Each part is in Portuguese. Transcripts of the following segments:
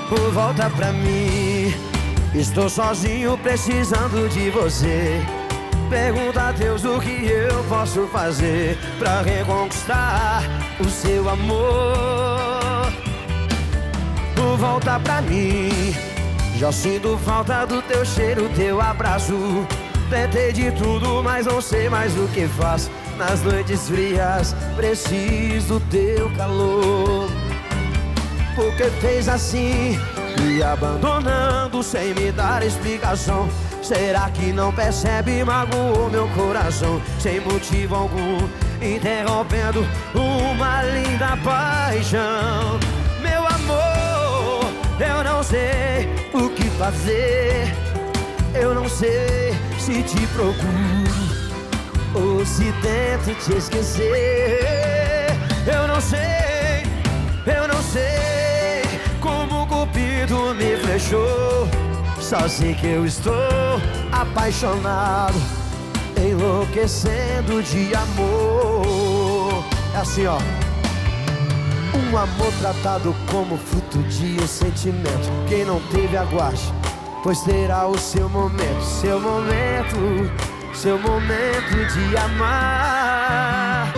Volta pra mim. Estou sozinho precisando de você. Pergunta a Deus o que eu posso fazer pra reconquistar o seu amor. Volta pra mim. Já sinto falta do teu cheiro, teu abraço. Tentei de tudo, mas não sei mais o que faço. Nas noites frias, preciso do teu calor. Por que fez assim, me abandonando sem me dar explicação? Será que não percebe, magoou meu coração sem motivo algum, interrompendo uma linda paixão. Meu amor, eu não sei o que fazer. Eu não sei se te procuro ou se tento te esquecer. Eu não sei como o cupido me flechou. Só sei que eu estou apaixonado, enlouquecendo de amor. É assim, ó. Um amor tratado como fruto de um sentimento. Quem não teve, aguarde, pois terá o seu momento. Seu momento, seu momento de amar.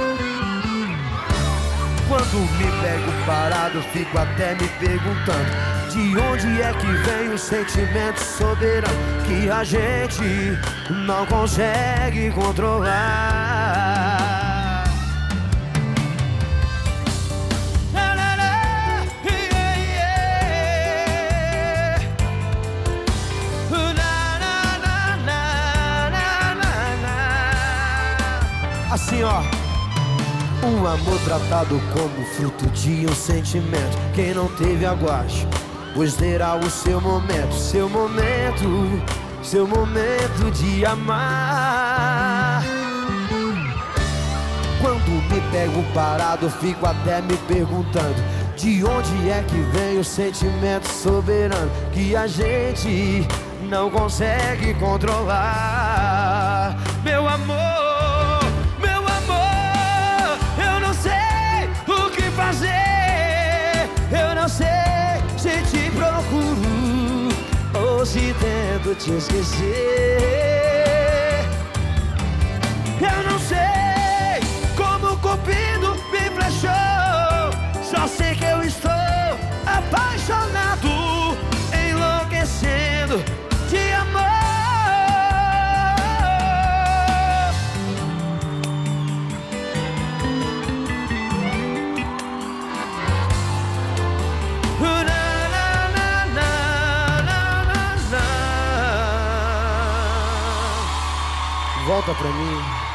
Quando me pego parado, fico até me perguntando de onde é que vem o sentimento soberano que a gente não consegue controlar. Assim, ó. Um amor tratado como fruto de um sentimento. Quem não teve, aguarde, pois terá o seu momento. Seu momento, seu momento de amar. Quando me pego parado, fico até me perguntando de onde é que vem o sentimento soberano que a gente não consegue controlar. Meu amor, eu não sei se te procuro ou se tento te esquecer. Eu não sei como o cupido me flechou. Só sei que eu estou apaixonado, enlouquecendo de amor. Volta pra mim.